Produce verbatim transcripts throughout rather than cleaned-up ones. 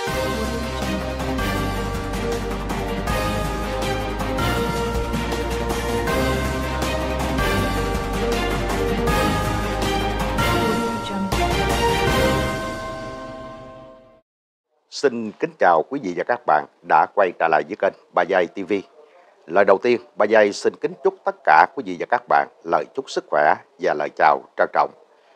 Xin kính chào quý vị và các bạn đã quay trở lại với kênh Ba Giây ti vi. Lời đầu tiên, Ba Giây xin kính chúc tất cả quý vị và các bạn lời chúc sức khỏe và lời chào trân trọng.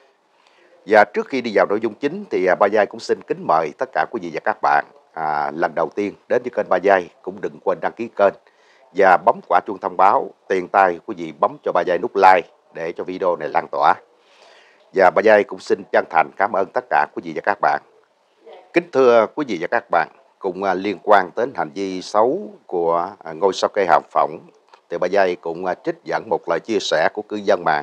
Và trước khi đi vào nội dung chính thì Ba Giây cũng xin kính mời tất cả quý vị và các bạn à, lần đầu tiên đến với kênh Ba Giây cũng đừng quên đăng ký kênh và bấm quả chuông thông báo. Tiền tay quý vị bấm cho Ba Giây nút like để cho video này lan tỏa. Và Ba Giây cũng xin chân thành cảm ơn tất cả quý vị và các bạn. Kính thưa quý vị và các bạn, cũng uh, liên quan đến hành vi xấu của uh, ngôi sao cây Hàm Phỏng, thì Ba Giây cũng uh, trích dẫn một lời chia sẻ của cư dân mạng.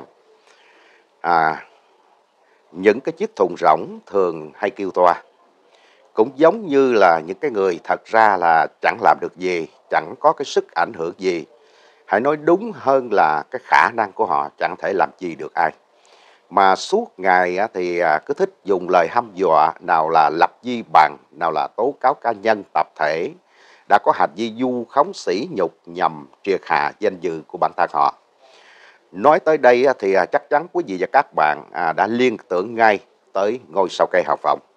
À, những cái chiếc thùng rỗng thường hay kêu toa, cũng giống như là những cái người thật ra là chẳng làm được gì, chẳng có cái sức ảnh hưởng gì. Hãy nói đúng hơn là cái khả năng của họ chẳng thể làm gì được ai. Mà suốt ngày thì cứ thích dùng lời hăm dọa, nào là lập vi bằng, nào là tố cáo cá nhân, tập thể, đã có hành vi vu khống sỉ nhục nhằm triệt hạ danh dự của bản thân họ. Nói tới đây thì chắc chắn quý vị và các bạn đã liên tưởng ngay tới ngôi sao cây Hàm Phỏng.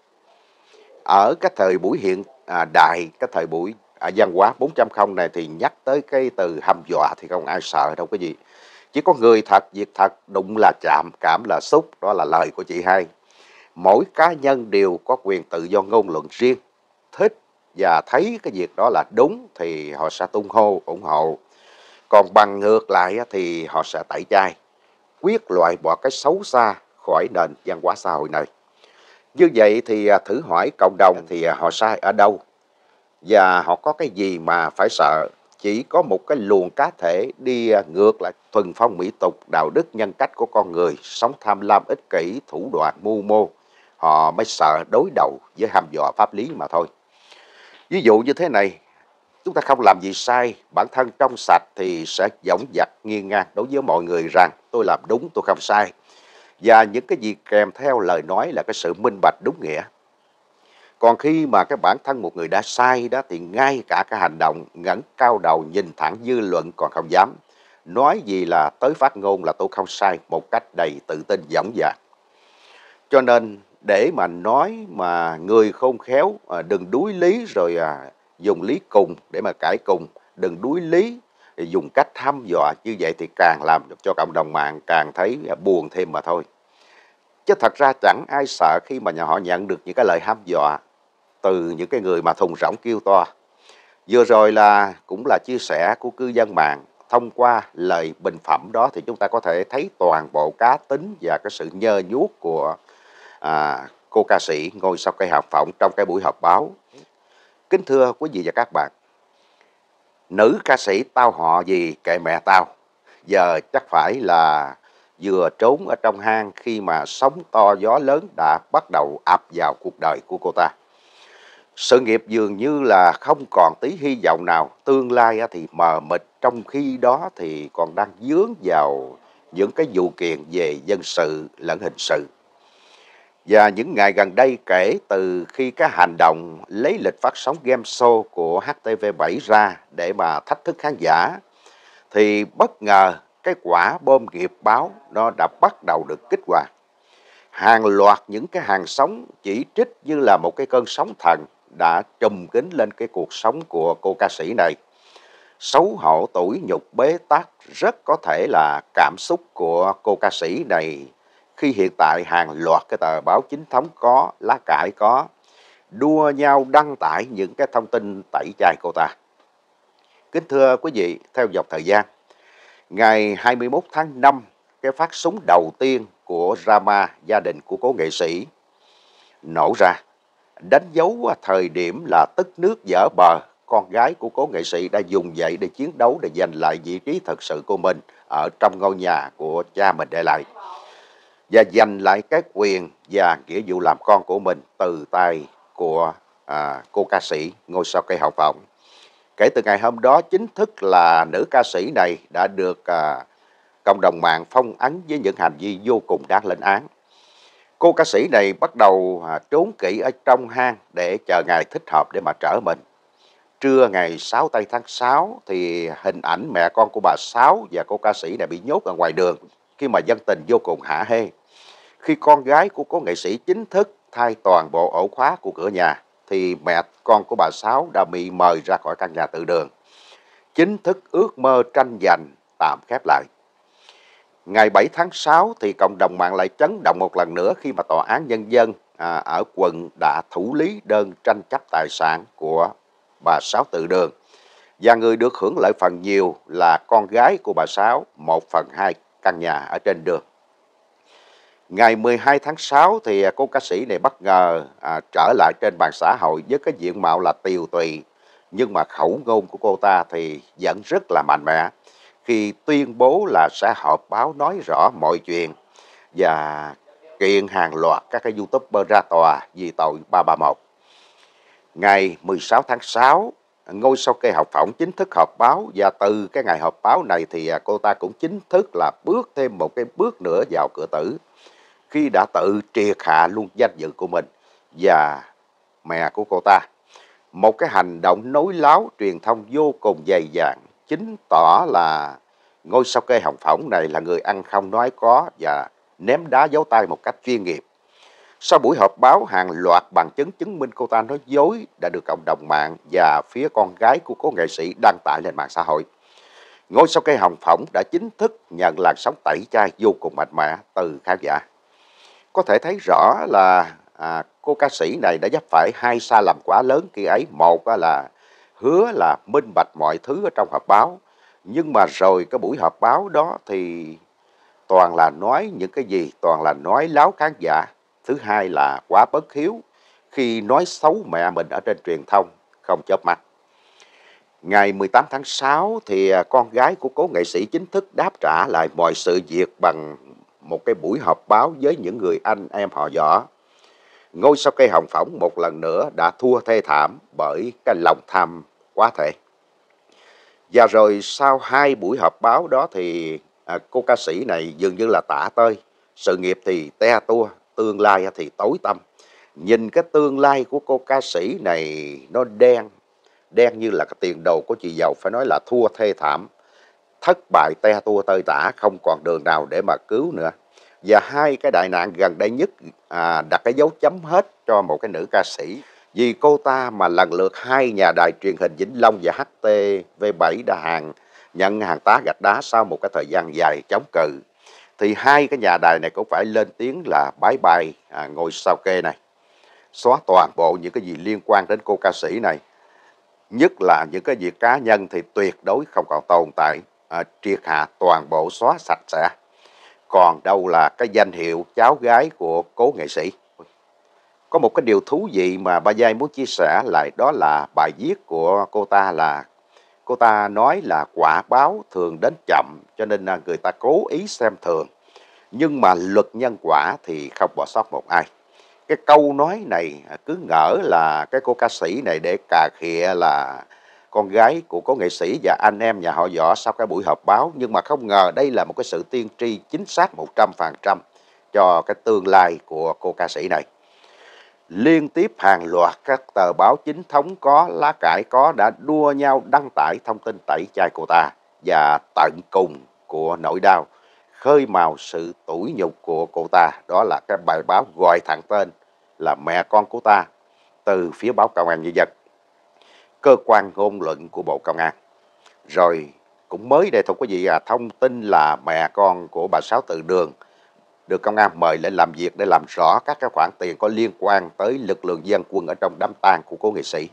Ở cái thời buổi hiện đại, cái thời buổi văn hóa bốn chấm không này thì nhắc tới cái từ hăm dọa thì không ai sợ đâu quý vị. Chỉ có người thật, việc thật, đụng là chạm, cảm là xúc, đó là lời của chị hai. Mỗi cá nhân đều có quyền tự do ngôn luận riêng, thích và thấy cái việc đó là đúng thì họ sẽ tung hô, ủng hộ. Còn bằng ngược lại thì họ sẽ tẩy chay, quyết loại bỏ cái xấu xa khỏi nền văn hóa xã hội này. Như vậy thì thử hỏi cộng đồng thì họ sai ở đâu? Và họ có cái gì mà phải sợ? Chỉ có một cái luồng cá thể đi ngược lại thuần phong mỹ tục, đạo đức nhân cách của con người, sống tham lam ích kỷ, thủ đoạn mưu mô, họ mới sợ đối đầu với hăm dọa pháp lý mà thôi. Ví dụ như thế này, chúng ta không làm gì sai, bản thân trong sạch thì sẽ dõng dạc nghiêng ngang đối với mọi người rằng tôi làm đúng, tôi không sai. Và những cái gì kèm theo lời nói là cái sự minh bạch đúng nghĩa. Còn khi mà cái bản thân một người đã sai đó thì ngay cả cái hành động ngẩng cao đầu nhìn thẳng dư luận còn không dám. Nói gì là tới phát ngôn là tôi không sai một cách đầy tự tin dõng dạc. Cho nên để mà nói mà người khôn khéo đừng đuối lý rồi dùng lý cùng để mà cãi cùng, đừng đuối lý dùng cách hăm dọa như vậy thì càng làm cho cộng đồng mạng càng thấy buồn thêm mà thôi. Chứ thật ra chẳng ai sợ khi mà họ nhận được những cái lời hăm dọa từ những cái người mà thùng rỗng kêu to. Vừa rồi là cũng là chia sẻ của cư dân mạng. Thông qua lời bình phẩm đó thì chúng ta có thể thấy toàn bộ cá tính và cái sự nhơ nhuốc của à, cô ca sĩ ngôi sao cây Hàm Phỏng trong cái buổi họp báo. Kính thưa quý vị và các bạn, nữ ca sĩ tao họ gì kệ mẹ tao, giờ chắc phải là vừa trốn ở trong hang khi mà sóng to gió lớn đã bắt đầu ập vào cuộc đời của cô ta. Sự nghiệp dường như là không còn tí hy vọng nào, tương lai thì mờ mịt, trong khi đó thì còn đang vướng vào những cái vụ kiện về dân sự lẫn hình sự. Và những ngày gần đây kể từ khi cái hành động lấy lịch phát sóng game show của hát tê vê bảy ra để mà thách thức khán giả, thì bất ngờ cái quả bom nghiệp báo nó đã bắt đầu được kích hoạt. Hàng loạt những cái hàng sóng chỉ trích như là một cái cơn sóng thần đã trùm kín lên cái cuộc sống của cô ca sĩ này. Xấu hổ, tủi nhục, bế tắc, rất có thể là cảm xúc của cô ca sĩ này khi hiện tại hàng loạt cái tờ báo chính thống có, lá cải có, đua nhau đăng tải những cái thông tin tẩy chay cô ta. Kính thưa quý vị, theo dòng thời gian, ngày hai mươi mốt tháng năm, cái phát súng đầu tiên của drama gia đình của cố nghệ sĩ nổ ra, đánh dấu thời điểm là tức nước vỡ bờ, con gái của cố nghệ sĩ đã dùng dậy để chiến đấu để giành lại vị trí thật sự của mình ở trong ngôi nhà của cha mình để lại, và giành lại cái quyền và nghĩa vụ làm con của mình từ tay của à, cô ca sĩ ngôi sao cây Hàm Phỏng. Kể từ ngày hôm đó, chính thức là nữ ca sĩ này đã được à, cộng đồng mạng phong ấn với những hành vi vô cùng đáng lên án. Cô ca sĩ này bắt đầu à, trốn kỹ ở trong hang để chờ ngày thích hợp để mà trở mình. Trưa ngày sáu tây tháng sáu thì hình ảnh mẹ con của bà Sáu và cô ca sĩ này bị nhốt ở ngoài đường khi mà dân tình vô cùng hả hê. Khi con gái của cố nghệ sĩ chính thức thay toàn bộ ổ khóa của cửa nhà thì mẹ con của bà Sáu đã bị mời ra khỏi căn nhà tự đường. Chính thức ước mơ tranh giành tạm khép lại. Ngày bảy tháng sáu thì cộng đồng mạng lại chấn động một lần nữa khi mà Tòa án Nhân dân à, ở quận đã thủ lý đơn tranh chấp tài sản của bà Sáu Tự Đường. Và người được hưởng lợi phần nhiều là con gái của bà Sáu, một phần hai căn nhà ở trên đường. Ngày mười hai tháng sáu thì cô ca sĩ này bất ngờ à, trở lại trên mạng xã hội với cái diện mạo là tiều tụy, nhưng mà khẩu ngôn của cô ta thì vẫn rất là mạnh mẽ khi tuyên bố là sẽ họp báo nói rõ mọi chuyện và kiện hàng loạt các cái YouTuber ra tòa vì tội ba ba mốt. Ngày mười sáu tháng sáu, ngôi sao kê học phỏng chính thức họp báo và từ cái ngày họp báo này thì cô ta cũng chính thức là bước thêm một cái bước nữa vào cửa tử khi đã tự triệt hạ luôn danh dự của mình và mẹ của cô ta. Một cái hành động nối láo truyền thông vô cùng dày dạn, chứng tỏ là ngôi sao kê hồng phỏng này là người ăn không nói có và ném đá giấu tay một cách chuyên nghiệp. Sau buổi họp báo, hàng loạt bằng chứng chứng minh cô ta nói dối đã được cộng đồng mạng và phía con gái của cố nghệ sĩ đăng tải lên mạng xã hội. Ngôi sao kê hồng phỏng đã chính thức nhận làn sóng tẩy chay vô cùng mạnh mẽ từ khán giả. Có thể thấy rõ là à, cô ca sĩ này đã vấp phải hai sai lầm quá lớn khi ấy. Một là hứa là minh bạch mọi thứ ở trong họp báo, nhưng mà rồi cái buổi họp báo đó thì toàn là nói những cái gì, toàn là nói láo khán giả. Thứ hai là quá bất hiếu khi nói xấu mẹ mình ở trên truyền thông, không chớp mắt. Ngày mười tám tháng sáu thì con gái của cố nghệ sĩ chính thức đáp trả lại mọi sự việc bằng một cái buổi họp báo với những người anh em họ Võ. Ngôi sao cây hồng phỏng một lần nữa đã thua thê thảm bởi cái lòng tham quá thể. Và rồi sau hai buổi họp báo đó thì à, cô ca sĩ này dường như là tả tơi, sự nghiệp thì te tua, tương lai thì tối tăm. Nhìn cái tương lai của cô ca sĩ này nó đen, đen như là cái tiền đồ của chị giàu, phải nói là thua thê thảm, thất bại te tua tơi tả, không còn đường nào để mà cứu nữa. Và hai cái đại nạn gần đây nhất à, đặt cái dấu chấm hết cho một cái nữ ca sĩ. Vì cô ta mà lần lượt hai nhà đài truyền hình Vĩnh Long và hát tê vê bảy đã hàng nhận hàng tá gạch đá sau một cái thời gian dài chống cự. Thì hai cái nhà đài này cũng phải lên tiếng là bye bye à, ngôi sao kê này. Xóa toàn bộ những cái gì liên quan đến cô ca sĩ này. Nhất là những cái việc cá nhân thì tuyệt đối không còn tồn tại, à, triệt hạ toàn bộ, xóa sạch sẽ. Còn đâu là cái danh hiệu cháu gái của cố nghệ sĩ. Có một cái điều thú vị mà Ba Giai muốn chia sẻ lại, đó là bài viết của cô ta là cô ta nói là quả báo thường đến chậm cho nên là người ta cố ý xem thường. Nhưng mà luật nhân quả thì không bỏ sót một ai. Cái câu nói này cứ ngỡ là cái cô ca sĩ này để cà khịa là con gái của cố nghệ sĩ và anh em nhà họ Võ sau cái buổi họp báo. Nhưng mà không ngờ đây là một cái sự tiên tri chính xác một trăm phần trăm cho cái tương lai của cô ca sĩ này. Liên tiếp hàng loạt các tờ báo chính thống có, lá cải có đã đua nhau đăng tải thông tin tẩy chay cô ta. Và tận cùng của nỗi đau, khơi mào sự tủi nhục của cô ta, đó là cái bài báo gọi thẳng tên là mẹ con của ta từ phía báo Công an Nhân dân, cơ quan ngôn luận của Bộ Công an. Rồi cũng mới đây thôi quý vị à, thông tin là mẹ con của bà Sáu Tự Đường được công an mời lên làm việc để làm rõ các cái khoản tiền có liên quan tới lực lượng dân quân ở trong đám tang của cố nghệ sĩ.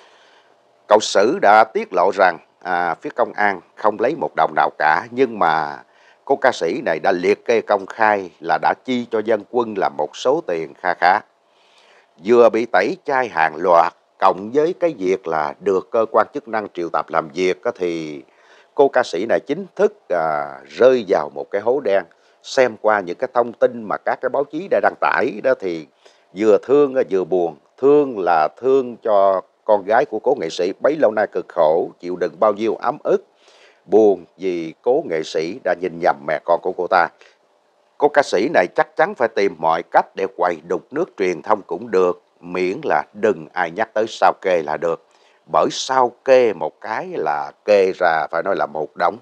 Cậu Sử đã tiết lộ rằng à, phía công an không lấy một đồng nào cả, nhưng mà cô ca sĩ này đã liệt kê công khai là đã chi cho dân quân là một số tiền kha khá. Vừa bị tẩy chay hàng loạt, cộng với cái việc là được cơ quan chức năng triệu tập làm việc thì cô ca sĩ này chính thức à, rơi vào một cái hố đen. Xem qua những cái thông tin mà các cái báo chí đã đăng tải đó thì vừa thương vừa buồn. Thương là thương cho con gái của cố nghệ sĩ bấy lâu nay cực khổ, chịu đựng bao nhiêu ấm ức. Buồn vì cố nghệ sĩ đã nhìn nhầm mẹ con của cô ta. Cô ca sĩ này chắc chắn phải tìm mọi cách để quầy đục nước truyền thông cũng được, miễn là đừng ai nhắc tới sao kê là được. Bởi sao kê một cái là kê ra phải nói là một đống.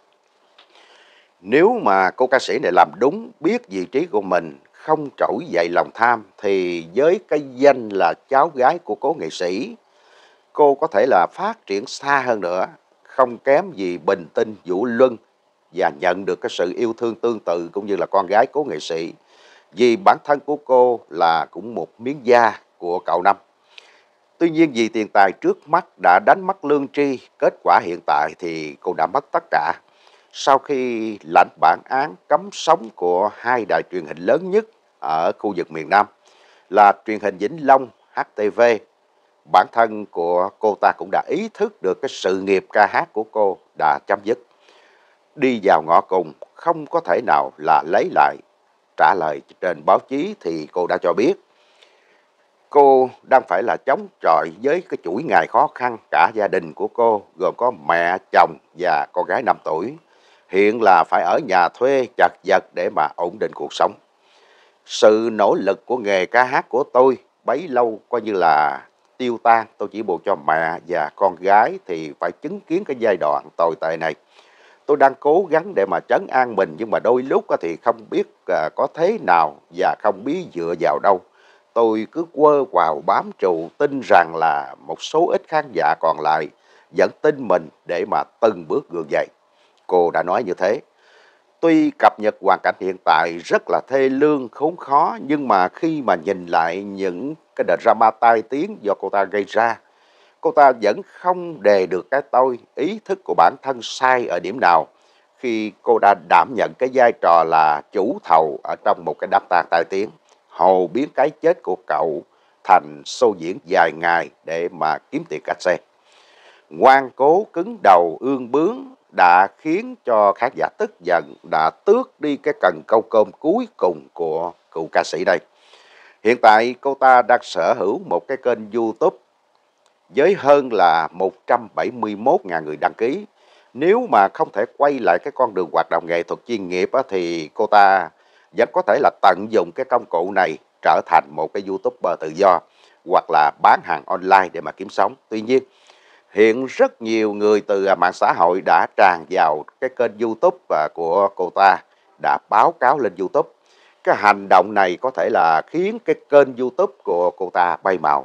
Nếu mà cô ca sĩ này làm đúng, biết vị trí của mình, không trỗi dậy lòng tham, thì với cái danh là cháu gái của cố nghệ sĩ, cô có thể là phát triển xa hơn nữa, không kém gì Bình Tinh, Vũ Luân, và nhận được cái sự yêu thương tương tự cũng như là con gái cố nghệ sĩ. Vì bản thân của cô là cũng một miếng da của cậu Năm. Tuy nhiên vì tiền tài trước mắt đã đánh mất lương tri, kết quả hiện tại thì cô đã mất tất cả. Sau khi lãnh bản án cấm sóng của hai đài truyền hình lớn nhất ở khu vực miền Nam là truyền hình Vĩnh Long, hát tê vê, bản thân của cô ta cũng đã ý thức được cái sự nghiệp ca hát của cô đã chấm dứt. Đi vào ngõ cùng, không có thể nào là lấy lại. Trả lời trên báo chí thì cô đã cho biết cô đang phải là chống chọi với cái chuỗi ngày khó khăn. Cả gia đình của cô gồm có mẹ, chồng và con gái năm tuổi. Hiện là phải ở nhà thuê chật vật để mà ổn định cuộc sống. Sự nỗ lực của nghề ca hát của tôi bấy lâu coi như là tiêu tan. Tôi chỉ buộc cho mẹ và con gái thì phải chứng kiến cái giai đoạn tồi tệ này. Tôi đang cố gắng để mà trấn an mình, nhưng mà đôi lúc thì không biết có thế nào và không biết dựa vào đâu. Tôi cứ quơ quào bám trụ tin rằng là một số ít khán giả còn lại vẫn tin mình để mà từng bước gượng dậy. Cô đã nói như thế. Tuy cập nhật hoàn cảnh hiện tại rất là thê lương, khốn khó, nhưng mà khi mà nhìn lại những cái drama tai tiếng do cô ta gây ra, cô ta vẫn không đề được cái tôi, ý thức của bản thân sai ở điểm nào khi cô đã đảm nhận cái vai trò là chủ thầu ở trong một cái đám tang tai tiếng, hầu biến cái chết của cậu thành show diễn dài ngày để mà kiếm tiền cát xe. Ngoan cố cứng đầu ương bướng đã khiến cho khán giả tức giận, đã tước đi cái cần câu cơm cuối cùng của cựu ca sĩ đây. Hiện tại cô ta đang sở hữu một cái kênh YouTube với hơn là một trăm bảy mươi mốt nghìn người đăng ký. Nếu mà không thể quay lại cái con đường hoạt động nghệ thuật chuyên nghiệp á, thì cô ta vẫn có thể là tận dụng cái công cụ này trở thành một cái YouTuber tự do hoặc là bán hàng online để mà kiếm sống. Tuy nhiên, hiện rất nhiều người từ mạng xã hội đã tràn vào cái kênh YouTube của cô ta, đã báo cáo lên YouTube. Cái hành động này có thể là khiến cái kênh YouTube của cô ta bay màu.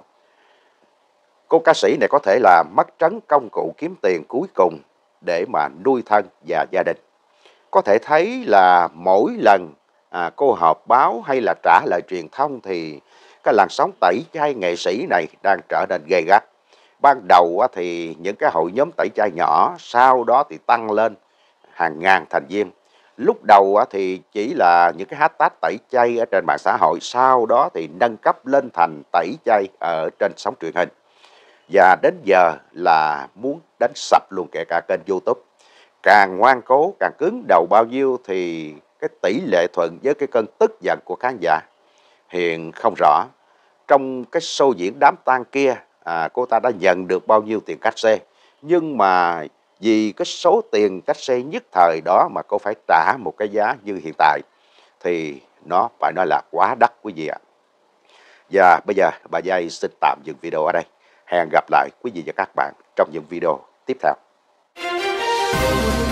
Cô ca sĩ này có thể là mất trắng công cụ kiếm tiền cuối cùng để mà nuôi thân và gia đình. Có thể thấy là mỗi lần à, cô họp báo hay là trả lời truyền thông thì cái làn sóng tẩy chay nghệ sĩ này đang trở nên gay gắt. Ban đầu á, thì những cái hội nhóm tẩy chay nhỏ, sau đó thì tăng lên hàng ngàn thành viên. Lúc đầu á, thì chỉ là những cái hashtag tẩy chay ở trên mạng xã hội, sau đó thì nâng cấp lên thành tẩy chay ở trên sóng truyền hình. Và đến giờ là muốn đánh sập luôn kể cả kênh YouTube. Càng ngoan cố, càng cứng đầu bao nhiêu thì cái tỷ lệ thuận với cái cơn tức giận của khán giả hiện không rõ. Trong cái show diễn đám tang kia, à, cô ta đã nhận được bao nhiêu tiền cát xe. Nhưng mà vì cái số tiền cát xe nhất thời đó mà cô phải trả một cái giá như hiện tại thì nó phải nói là quá đắt quý vị ạ. Và bây giờ bà Giai xin tạm dừng video ở đây. Hẹn gặp lại quý vị và các bạn trong những video tiếp theo.